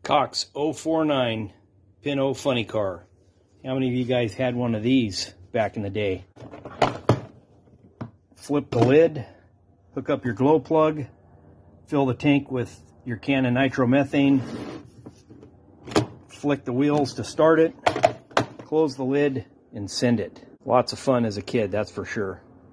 Cox 049 Pinto funny car. How many of you guys had one of these back in the day? Flip the lid, hook up your glow plug, fill the tank with your can of nitromethane, flick the wheels to start it, close the lid, and send it. Lots of fun as a kid, that's for sure.